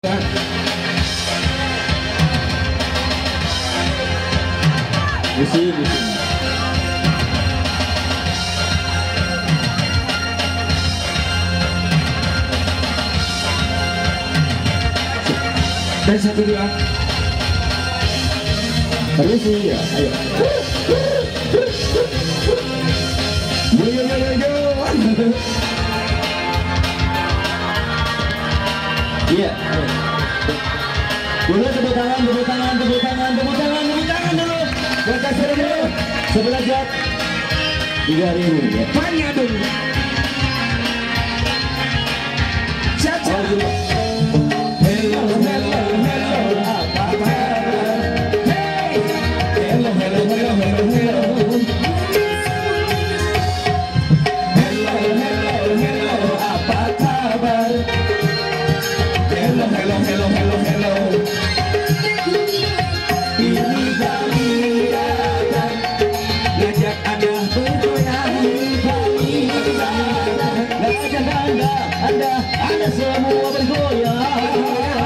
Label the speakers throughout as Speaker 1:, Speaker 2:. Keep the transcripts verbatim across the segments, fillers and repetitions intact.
Speaker 1: Di sini, di sini. Dan satu dua. Permisi ya, ayo. Yo yo yo yo yo. Iya. Dulu tepuk tangan, tepuk tangan, tepuk tangan, tepuk tangan, tepuk tangan dulu. Buat kasih dulu. Sebelah jat. Tiga ribu. Ya. Banyak dulu. Caca. Hello, hello, hello. Apa kabar? Hey. Hello, hello, hello, hello, hello. Hello, hello, hello. Apa kabar? Hello, hello, hello, hello, hello. Ini kami datang ngajak Anda bergoyang. Kami datang ngajak Anda, Anda, Anda semua bergoyang.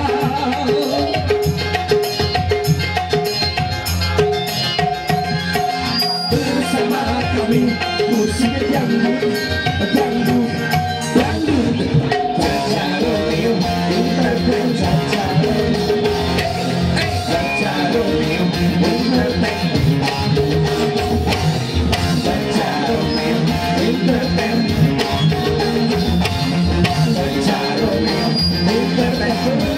Speaker 1: Bersama kami musik dangdut, dangdut, dangdut. Caca Romeo, interpret Caca Romeo. Caca Romeo, interpret. Caca Romeo, interpret. Caca Romeo, interpret.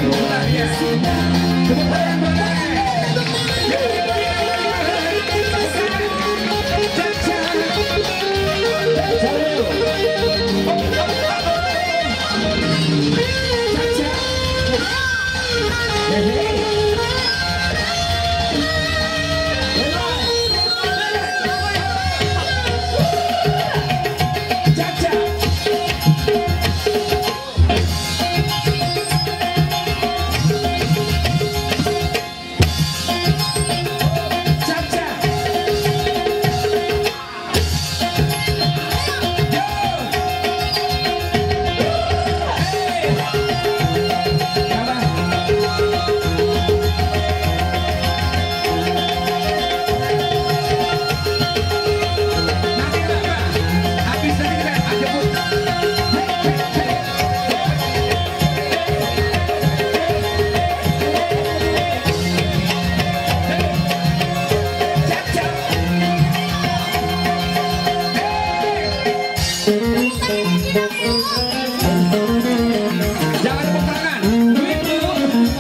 Speaker 1: Jangan tepuk tangan, duit dulu.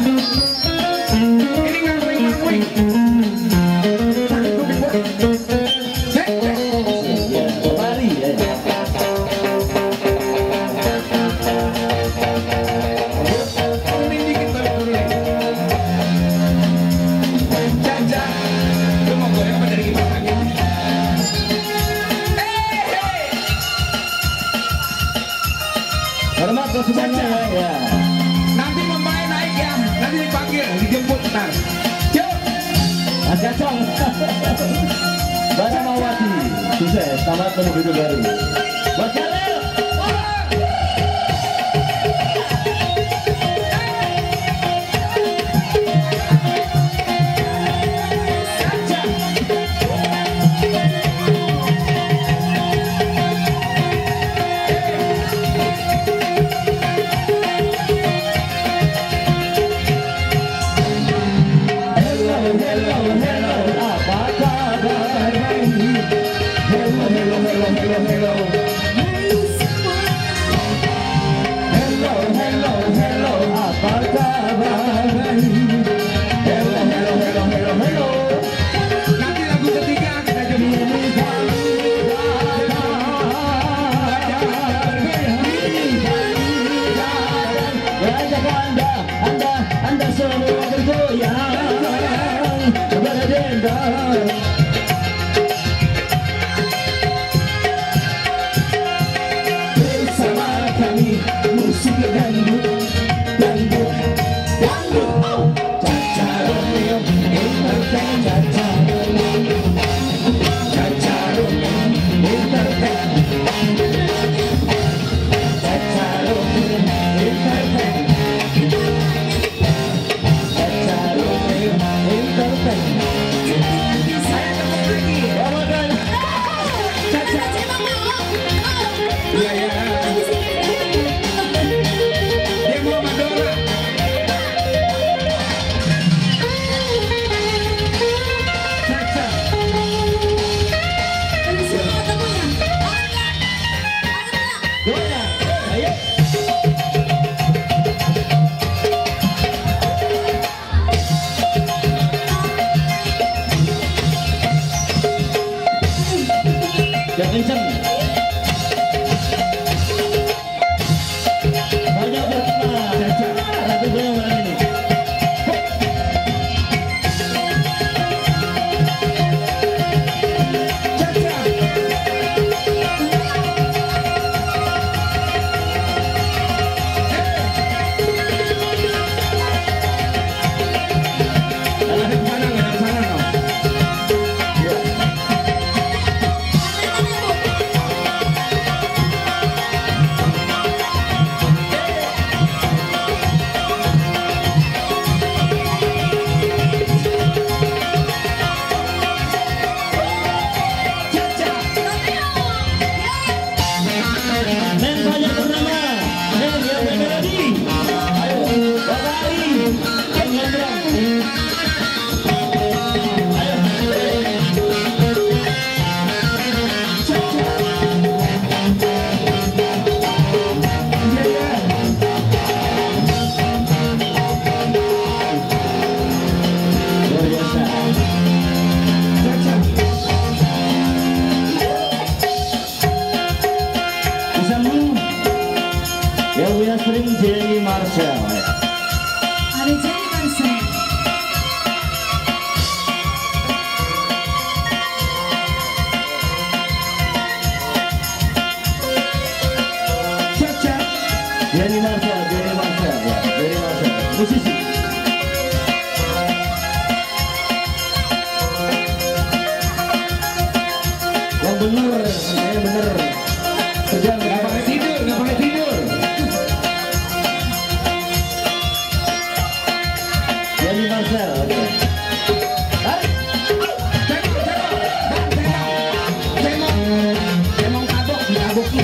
Speaker 1: Ini ngangwing-ngangwing. Mari ya. Turunin dikit, balik turunin. Caca, lu mau goyang apa dari kipas angin?
Speaker 2: Hormat ke semuanya ya.
Speaker 1: Nanti pemain naik ya, nanti dipanggil, dijemput ntar. Yuk.
Speaker 2: Mas Gacong. Bana Mawati. Sukses, selamat menuju hidup baru. Mas Khalil.
Speaker 1: Hello, hello, apa kabar? Hello, hello, hello, hello, hello.
Speaker 2: kenceng. Banyak berkena. Ratu goyang malam ini. Yang punya sering Jenny Marcel.
Speaker 3: Ada Jenny Marcel.
Speaker 2: Caca. Jenny Marcel, Jenny Marcel, ya, Jenny Marcel, musisi. Yang bener, saya bener. Kerjaan nggak pakai tidur, nggak pakai tidur. Jenny Marcel, oke. Hai. Cemong, cemong, cemong, cemong kabok, kaboknya.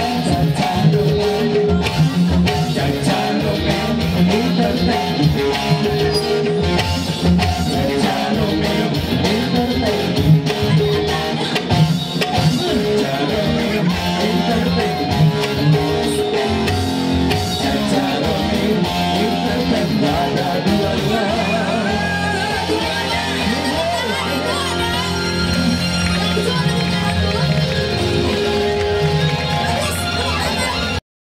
Speaker 1: Thank you.